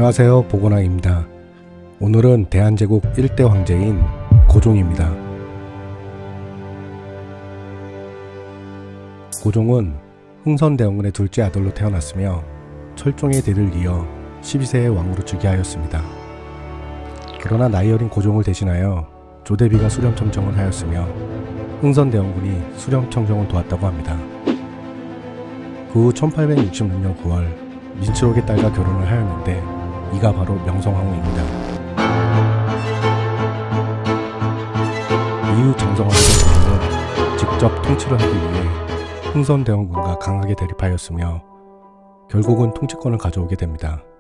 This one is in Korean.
안녕하세요, 보건왕입니다. 오늘은 대한제국 1대 황제인 고종입니다. 고종은 흥선대원군의 둘째 아들로 태어났으며 철종의 대를 이어 12세의 왕으로 즉위하였습니다. 그러나 나이 어린 고종을 대신하여 조대비가 수렴청정을 하였으며 흥선대원군이 수렴청정을 도왔다고 합니다. 그 후 1866년 9월 민치록의 딸과 결혼을 하였는데 이가 바로 명성황후입니다. 이후 정성황후 고종은 직접 통치를 하기 위해 흥선대원군과 강하게 대립하였으며 결국은 통치권을 가져오게 됩니다.